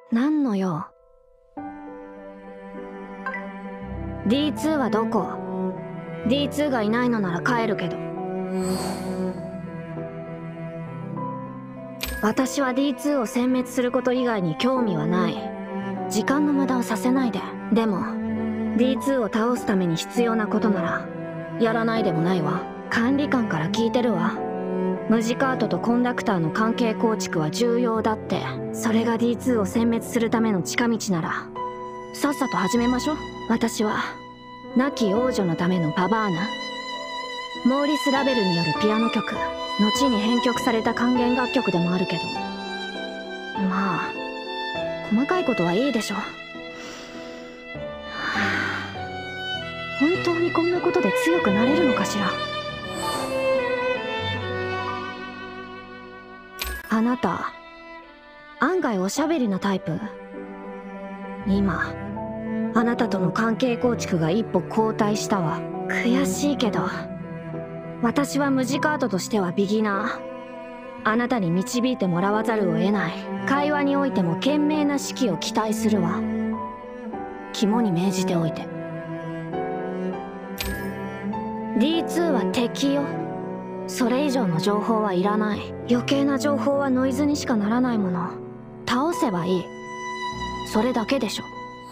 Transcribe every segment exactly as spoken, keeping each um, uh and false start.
何の用？ ディーツー はどこ？ ディーツー がいないのなら帰るけど。私は ディーツー を殲滅すること以外に興味はない。時間の無駄をさせないで。でも ディーツー を倒すために必要なことならやらないでもないわ。管理官から聞いてるわ。ムジカートとコンダクターの関係構築は重要だって。それが ディーツー を殲滅するための近道ならさっさと始めましょう。私は亡き王女のためのパバーナ、モーリス・ラベルによるピアノ曲、後に編曲された管弦楽曲でもあるけど、まあ細かいことはいいでしょ。本当にこんなことで強くなれるのかしら。あなた案外おしゃべりなタイプ？今あなたとの関係構築が一歩後退したわ。悔しいけど私はムジカートとしてはビギナー。あなたに導いてもらわざるを得ない。会話においても賢明な指揮を期待するわ。肝に銘じておいて。 ディーツー は敵よ。それ以上の情報はいらない。余計な情報はノイズにしかならないもの。倒せばいい、それだけでしょ。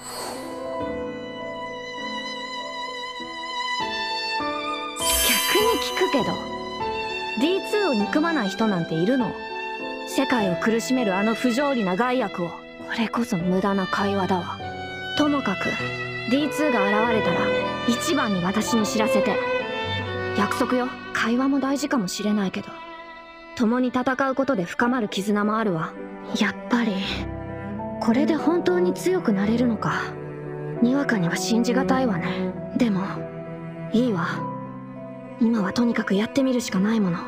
逆に聞くけど ディーツー を憎まない人なんているの？世界を苦しめるあの不条理な害悪を。これこそ無駄な会話だわ。ともかく ディーツー が現れたら一番に私に知らせて。約束よ。会話も大事かもしれないけど共に戦うことで深まる絆もあるわ。やっぱりこれで本当に強くなれるのか。にわかには信じがたいわね。でもいいわ、今はとにかくやってみるしかないもの。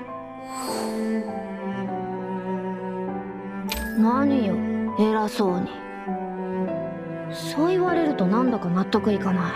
何よ偉そうに。そう言われるとなんだか納得いかない。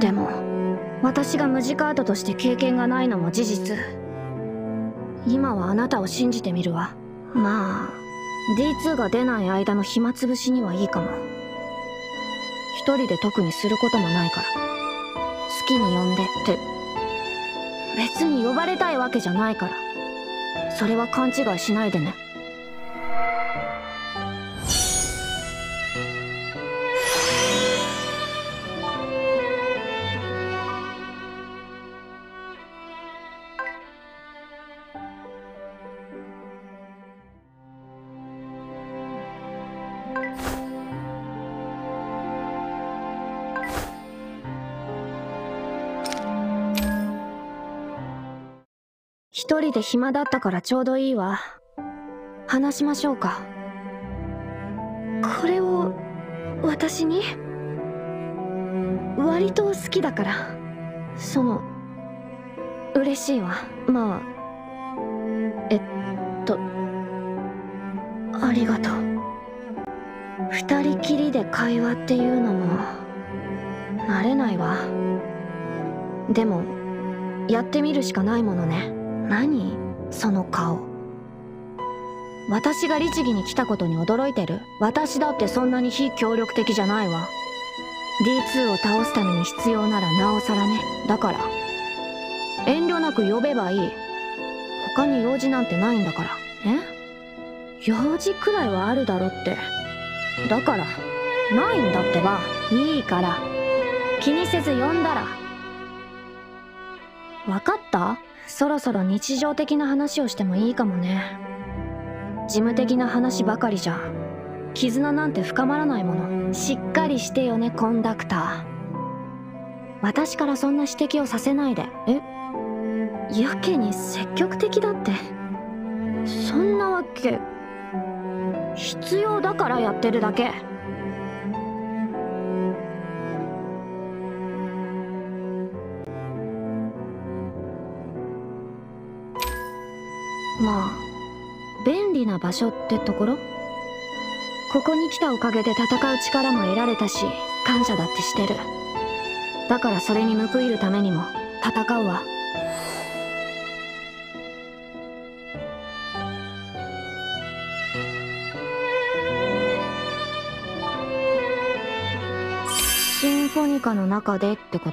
でも私がムジカートとして経験がないのも事実。今はあなたを信じてみるわ。まあ ディーツー が出ない間の暇つぶしにはいいかも。一人で特にすることもないから好きに呼んでって。別に呼ばれたいわけじゃないから、それは勘違いしないでね。一人で暇だったからちょうどいいわ。話しましょうか。これを私に？割と好きだから。その嬉しいわ。まあえっとありがとう。二人きりで会話っていうのも慣れないわ。でもやってみるしかないものね。何その顔。私が律儀に来たことに驚いてる？私だってそんなに非協力的じゃないわ。 ディーツー を倒すために必要ならなおさらね。だから遠慮なく呼べばいい。他に用事なんてないんだから。え？用事くらいはあるだろって。だからないんだってば。いいから気にせず呼んだら。分かった？そろそろ日常的な話をしてもいいかもね。事務的な話ばかりじゃ絆なんて深まらないもの。しっかりしてよねコンダクター。私からそんな指摘をさせないで。え？やけに積極的だって。そんなわけ。必要だからやってるだけ。まあ便利な場所ってところ。ここに来たおかげで戦う力も得られたし感謝だってしてる。だからそれに報いるためにも戦うわ。 何かの中でってこと？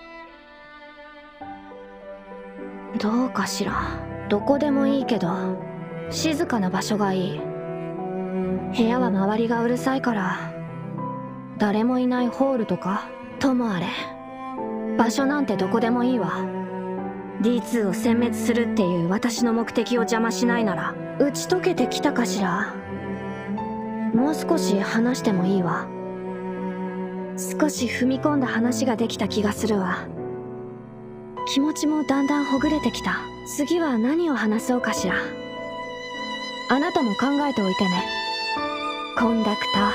どうかしら。どこでもいいけど静かな場所がいい。部屋は周りがうるさいから誰もいないホールとか。ともあれ場所なんてどこでもいいわ。 ディーツー を殲滅するっていう私の目的を邪魔しないなら打ち解けてきたかしら。もう少し話してもいいわ。少し踏み込んだ話ができた気がするわ。気持ちもだんだんほぐれてきた。次は何を話そうかしら。あなたも考えておいてね。コンダクター。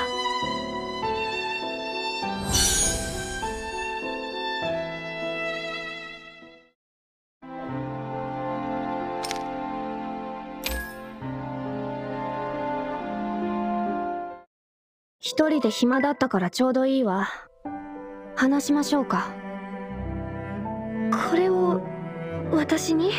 一人で暇だったからちょうどいいわ。話しましょうか。これを私に？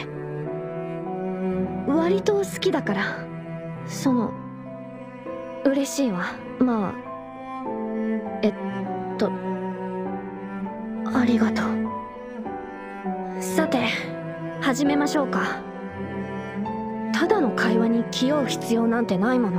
割と好きだから。その嬉しいわ。まあえっとありがとう。さて始めましょうか。ただの会話に気負う必要なんてないもの。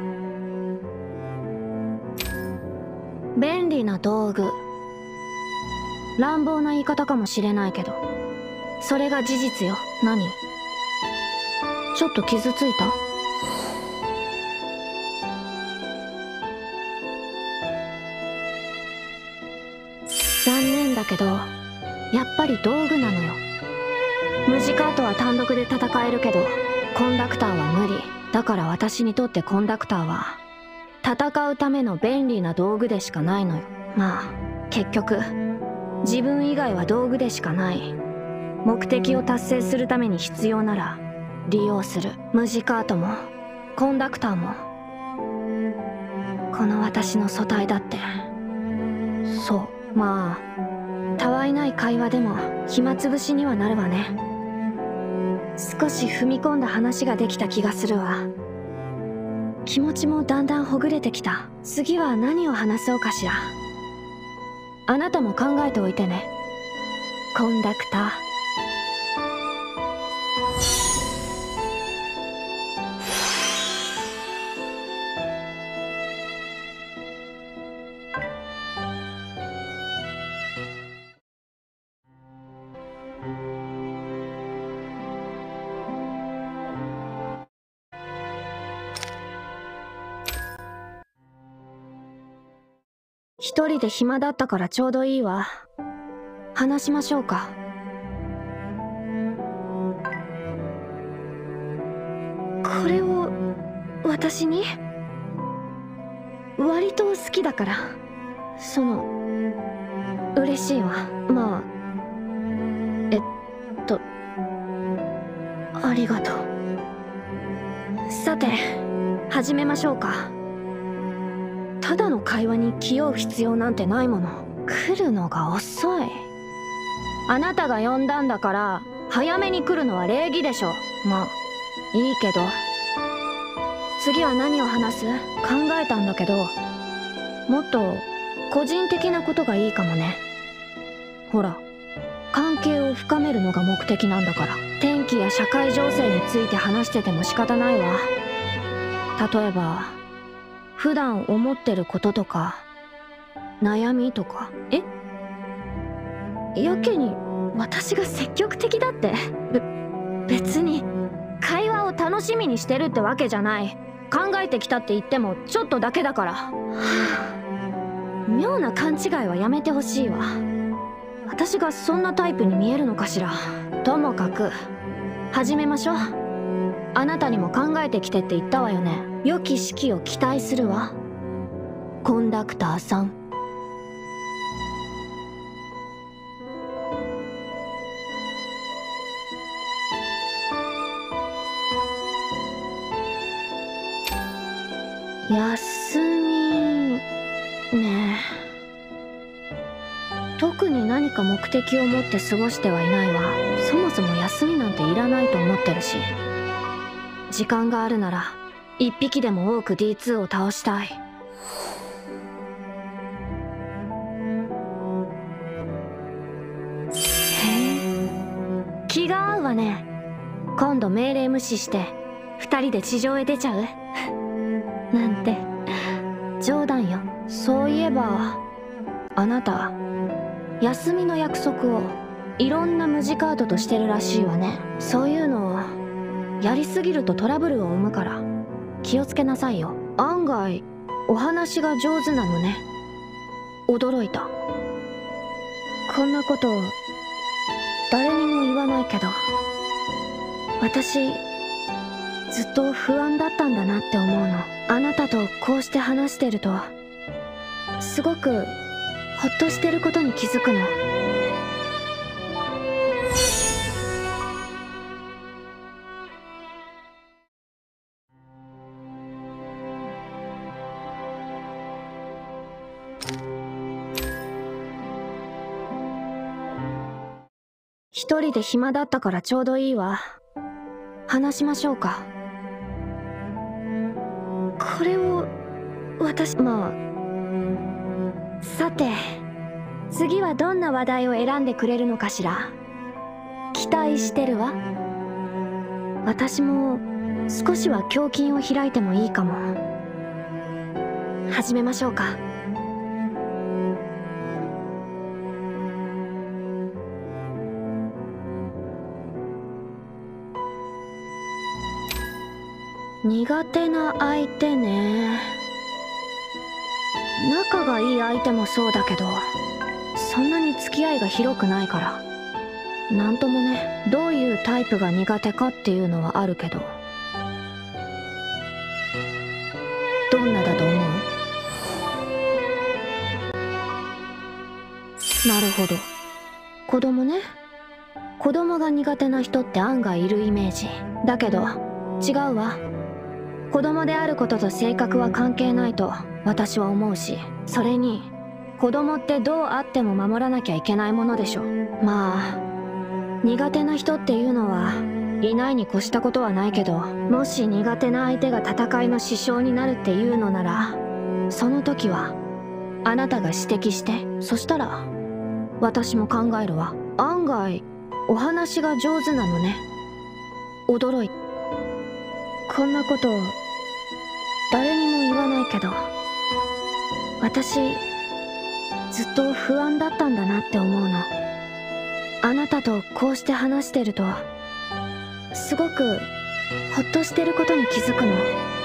便利な道具。乱暴な言い方かもしれないけどそれが事実よ。何？ちょっと傷ついた？残念だけどやっぱり道具なのよ。ムジカートは単独で戦えるけどコンダクターは無理。だから私にとってコンダクターは戦うための便利な道具でしかないのよ。まあ結局自分以外は道具でしかない。目的を達成するために必要なら利用する。ムジカートもコンダクターもこの私の素体だって。そう、まあたわいない会話でも暇つぶしにはなるわね。少し踏み込んだ話ができた気がするわ。気持ちもだんだんほぐれてきた。次は何を話そうかしら。あなたも考えておいてね。コンダクター。一人で暇だったからちょうどいいわ。話しましょうか。これを私に？割と好きだから。その嬉しいわ。まあえっとありがとう。さて始めましょうか。ただの会話に気負う必要なんてないもの。来るのが遅い。あなたが呼んだんだから早めに来るのは礼儀でしょ。まあいいけど次は何を話す？考えたんだけどもっと個人的なことがいいかもね。ほら関係を深めるのが目的なんだから。天気や社会情勢について話してても仕方ないわ。例えば普段思ってることとか悩みとか。え？やけに私が積極的だって？べ別に会話を楽しみにしてるってわけじゃない。考えてきたって言ってもちょっとだけだから。はあ、妙な勘違いはやめてほしいわ。私がそんなタイプに見えるのかしら。ともかく始めましょう。あなたにも考えてきてって言ったわよね。良き式を期待するわコンダクターさん。休みね。特に何か目的を持って過ごしてはいないわ。そもそも休みなんていらないと思ってるし。時間があるなら一匹でも多く ディーツー を倒したい。 気が合うわね。今度命令無視して二人で地上へ出ちゃうなんて冗談よ。そういえばあなた休みの約束をいろんな無地カードとしてるらしいわね。そういうのをやりすぎるとトラブルを生むから気をつけなさいよ。案外お話が上手なのね。驚いた。こんなこと誰にも言わないけど、私ずっと不安だったんだなって思うの。あなたとこうして話してるとすごくほっとしてることに気づくの。一人で暇だったからちょうどいいわ。話しましょうか。これを私まあさて次はどんな話題を選んでくれるのかしら。期待してるわ。私も少しは胸筋を開いてもいいかも。始めましょうか。苦手な相手ね。仲がいい相手もそうだけどそんなに付き合いが広くないからなんともね。どういうタイプが苦手かっていうのはあるけど、どんなだと思う？なるほど、子供ね。子供が苦手な人って案外いるイメージだけど違うわ。子供であることと性格は関係ないと私は思うし、それに子供ってどうあっても守らなきゃいけないものでしょ。まあ苦手な人っていうのはいないに越したことはないけど、もし苦手な相手が戦いの支障になるっていうのならその時はあなたが指摘して、そしたら私も考えるわ。案外お話が上手なのね。驚いた。こんなこと誰にも言わないけど私ずっと不安だったんだなって思うの。あなたとこうして話してるとすごくほっとしてることに気づくの。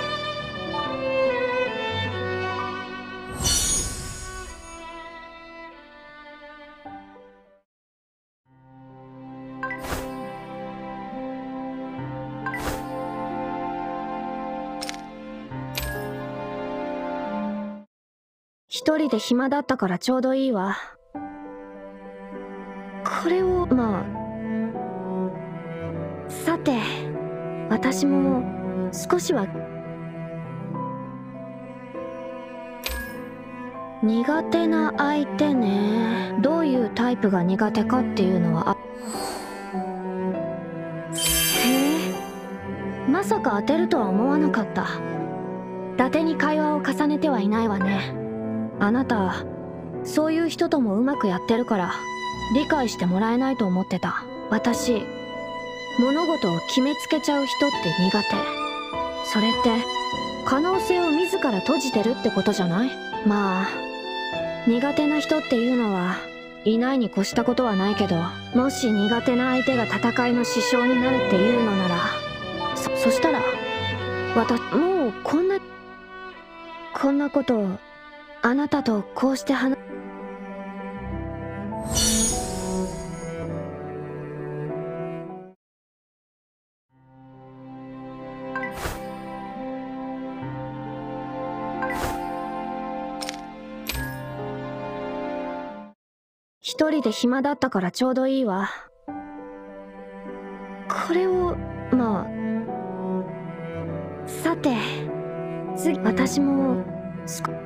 一人で暇だったからちょうどいいわ。これをまあさて私も少しは苦手な相手ね。どういうタイプが苦手かっていうのはあへえ、まさか当てるとは思わなかった。伊達に会話を重ねてはいないわね。あなたそういう人ともうまくやってるから理解してもらえないと思ってた。私物事を決めつけちゃう人って苦手。それって可能性を自ら閉じてるってことじゃない？まあ苦手な人っていうのはいないに越したことはないけど、もし苦手な相手が戦いの支障になるっていうのならそ、そしたら私もうこんなこんなことをあなたとこうして話一人で暇だったからちょうどいいわ。これをまあさて次私もすこ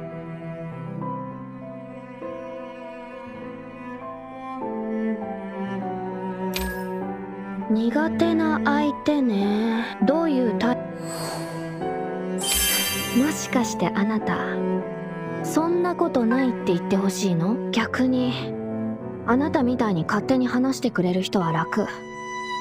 苦手な相手ね。どういうタイプ？もしかしてあなたそんなことないって言ってほしいの？逆にあなたみたいに勝手に話してくれる人は楽。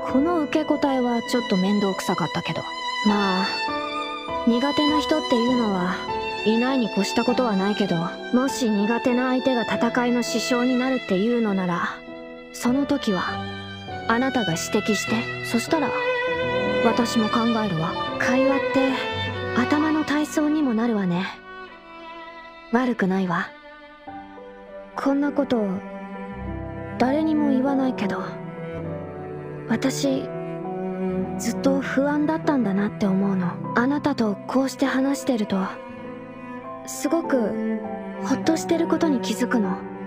この受け答えはちょっと面倒くさかったけど、まあ苦手な人っていうのはいないに越したことはないけど、もし苦手な相手が戦いの支障になるっていうのなら、その時はあなたが指摘して、そしたら私も考えるわ。会話って頭の体操にもなるわね。悪くないわ。こんなこと誰にも言わないけど、私ずっと不安だったんだなって思うの。あなたとこうして話してるとすごくほっとしてることに気づくの。